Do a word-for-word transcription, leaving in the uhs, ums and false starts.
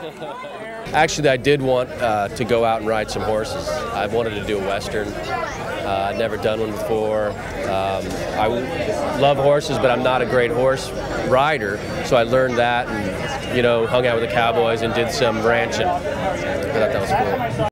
Actually, I did want uh, to go out and ride some horses. I wanted to do a Western. Uh, I'd never done one before. Um, I love horses, but I'm not a great horse rider, so I learned that and, you know, hung out with the Cowboys and did some ranching. I thought that was cool.